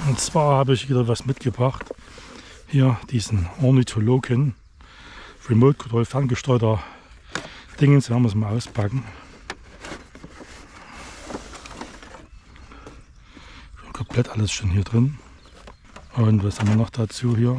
Und zwar habe ich wieder was mitgebracht. Hier diesen Ornithologen Remote Control ferngesteuerter Dingens. Werden wir es mal auspacken. Komplett alles schon hier drin. Und was haben wir noch dazu hier?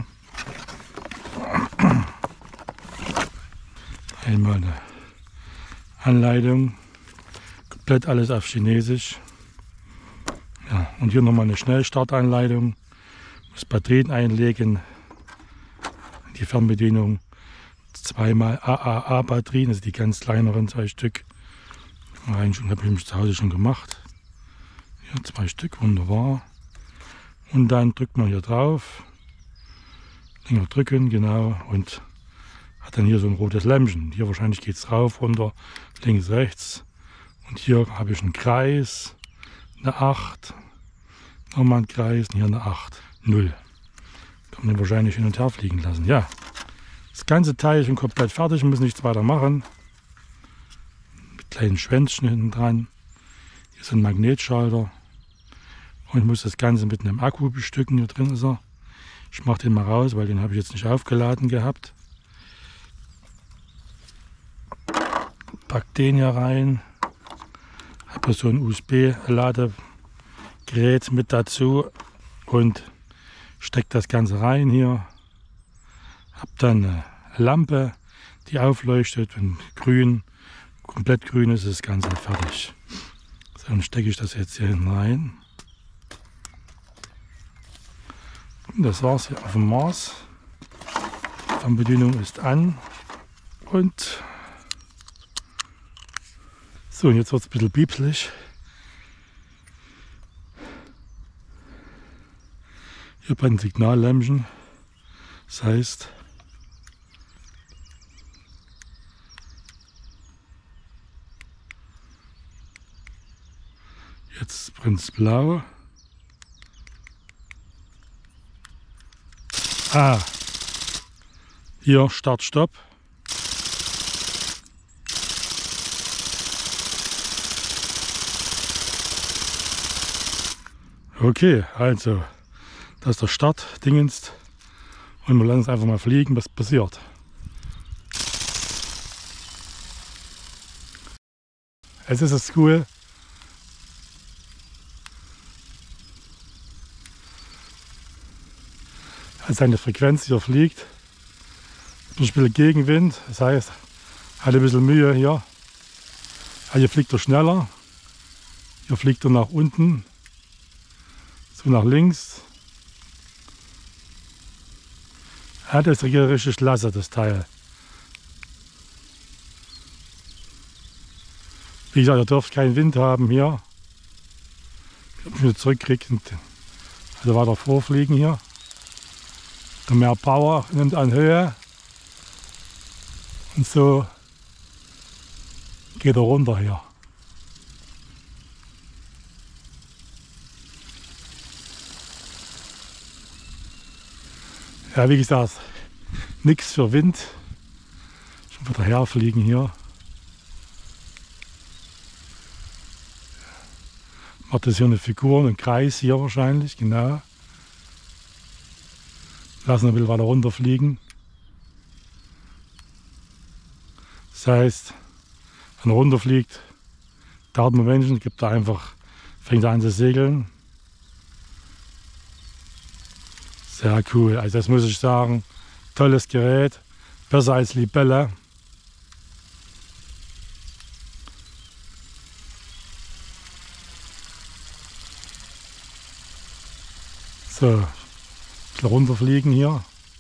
Einmal eine Anleitung. Komplett alles auf Chinesisch. Ja, und hier nochmal eine Schnellstartanleitung. Muss Batterien einlegen. Die Fernbedienung. Zweimal AAA-Batterien, also die ganz kleineren 2 Stück. Habe ich mich zu Hause schon gemacht. Hier 2 Stück, wunderbar. Und dann drückt man hier drauf. Länger drücken, genau. Und hat dann hier so ein rotes Lämpchen. Hier wahrscheinlich geht es rauf, runter, links, rechts. Und hier habe ich einen Kreis. Eine 8, nochmal ein Kreis, und hier eine 8, 0. Kann man den wahrscheinlich hin und her fliegen lassen. Ja, das ganze Teil ist schon komplett fertig, wir müssen nichts weiter machen. Mit kleinen Schwänzchen hinten dran. Hier ist ein Magnetschalter. Und ich muss das Ganze mit einem Akku bestücken. Hier drin ist er. Ich mache den mal raus, weil den habe ich jetzt nicht aufgeladen gehabt. Pack den hier rein. Habe so ein USB-Ladegerät mit dazu und stecke das Ganze rein hier. Habe dann eine Lampe, die aufleuchtet, wenn grün, komplett grün ist, ist das Ganze fertig. So, dann stecke ich das jetzt hier hinten rein. Und das war's hier auf dem Mars. Die Fernbedienung ist an und so, und jetzt wird es ein bisschen piepselig. Hier bei den Signallämpchen. Das heißt, jetzt brennt es blau. Hier Start, Stopp. Okay, also, das ist der Start-Dingens und wir lassen es einfach mal fliegen, was passiert. Es ist das cool. Als eine Frequenz hier fliegt, ein bisschen Gegenwind, das heißt, hat ein bisschen Mühe hier. Hier fliegt er schneller, hier fliegt er nach unten. So nach links. Ja, das ist richtig klasse, das Teil. Wie gesagt, ihr dürft keinen Wind haben hier. Ich habe mich zurückkriegt und also weiter vorfliegen hier. Der mehr Power nimmt an Höhe. Und so geht er runter hier. Ja, wie gesagt, nichts für Wind. Schon wieder herfliegen hier. Macht das hier eine Figur, einen Kreis hier wahrscheinlich, genau. Lassen wir weiter runterfliegen. Das heißt, wenn er runterfliegt, dauert ein Momentchen, gibt er einfach, fängt er an zu segeln. Sehr cool, also das muss ich sagen, tolles Gerät, besser als Libelle. So, ein bisschen runterfliegen hier.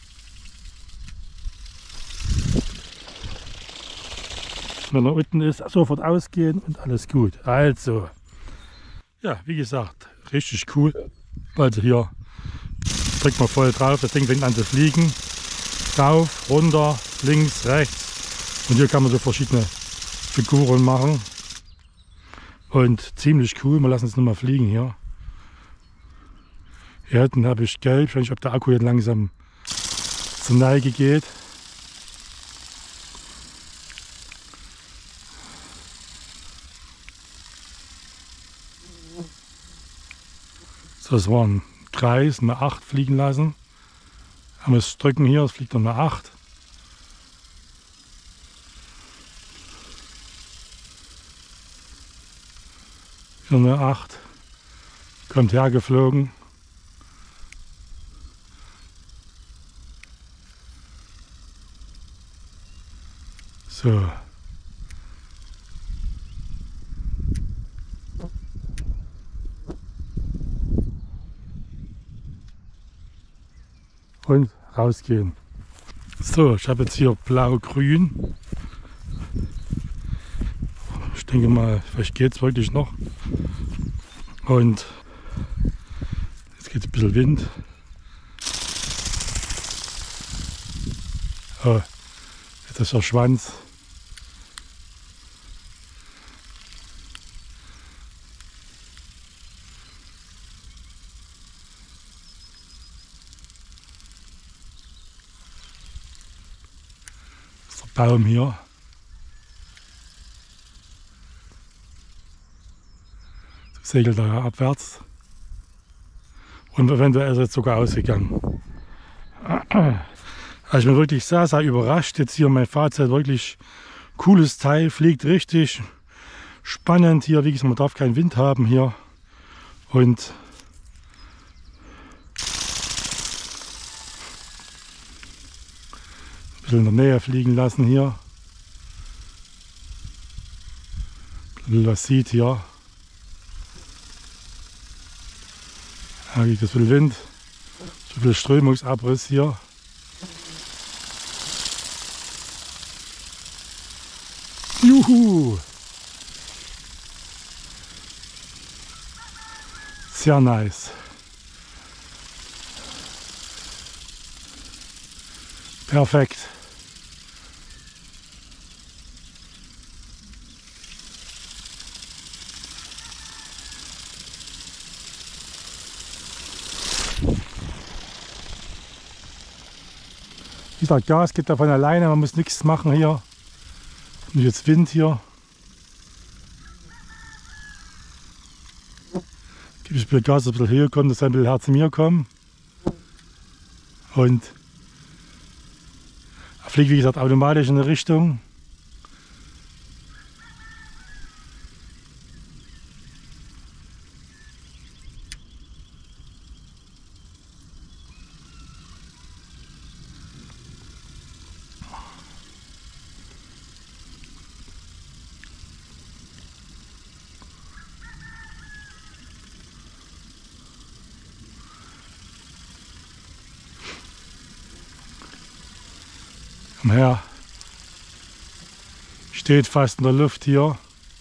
Wenn er unten ist, sofort ausgehen und alles gut. Also, ja, wie gesagt, richtig cool. Also hier drückt man voll drauf, das Ding fängt an zu fliegen. Rauf, runter, links, rechts. Und hier kann man so verschiedene Figuren machen. Und ziemlich cool, wir lassen es nochmal fliegen hier. Hier hinten habe ich gelb, ich weiß nicht, ob der Akku jetzt langsam zur Neige geht. So, das war ein 3 ist eine 8 fliegen lassen. Haben wir das Drücken hier, es fliegt noch eine 8. Hier eine 8. Kommt hergeflogen. So. Und rausgehen. So, ich habe jetzt hier blau-grün. Ich denke mal, vielleicht geht es wirklich noch. Und jetzt geht es ein bisschen Wind. Oh, jetzt ist der Schwanz. Baum hier. So segelt er abwärts. Und eventuell ist er jetzt sogar ausgegangen. Also ich bin wirklich sehr, sehr überrascht. Jetzt hier mein Fazit, wirklich cooles Teil, fliegt richtig spannend hier. Wie gesagt, man darf keinen Wind haben hier. Und ein bisschen in der Nähe fliegen lassen hier. Was sieht hier. Da gibt es viel Wind, so viel Strömungsabriss hier. Juhu! Sehr nice. Perfekt. Wie gesagt, Gas geht davon alleine, man muss nichts machen hier. Und jetzt Wind hier. Gebe ich ein bisschen Gas, dass ein bisschen höher kommt, dass ein bisschen Herz zu mir kommen. Und er fliegt, wie gesagt, automatisch in eine Richtung. Komm her. Steht fast in der Luft hier.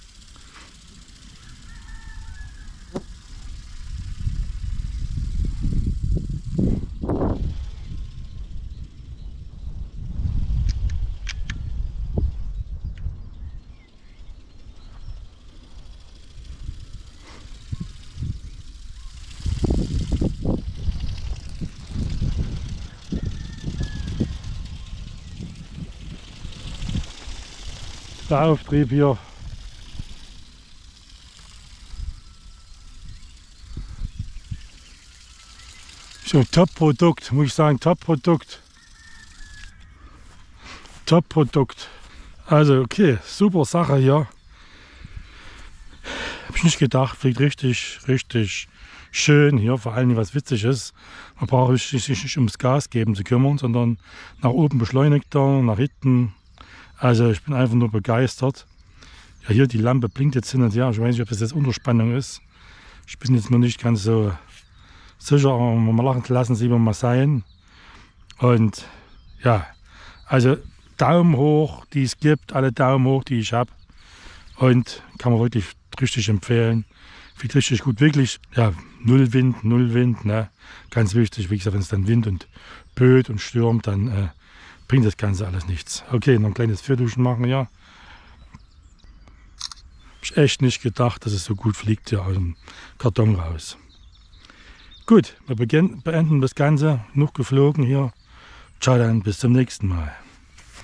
Der Auftrieb hier. So ein Top-Produkt, muss ich sagen, Top-Produkt. Top-Produkt. Also okay, super Sache hier. Habe ich nicht gedacht, fliegt richtig, richtig schön hier. Vor allem, was witzig ist, man braucht sich nicht ums Gas geben zu kümmern, sondern nach oben beschleunigt er, nach hinten. Also ich bin einfach nur begeistert. Ja, hier die Lampe blinkt jetzt hin und her. Ich weiß nicht, ob das jetzt Unterspannung ist. Ich bin jetzt mir nicht ganz so sicher, aber mal lassen Sie mal sein. Und ja, also Daumen hoch, die es gibt, alle Daumen hoch, die ich habe. Und kann man wirklich richtig empfehlen. Fliegt richtig gut, wirklich. Ja, null Wind, ne? Ganz wichtig, wie gesagt, wenn es dann Wind und böet und stürmt, dann bringt das Ganze alles nichts. Okay, noch ein kleines Vierduschen machen, ja. Hab ich echt nicht gedacht, dass es so gut fliegt hier aus dem Karton raus. Gut, wir beenden das Ganze. Genug geflogen hier. Ciao dann, bis zum nächsten Mal.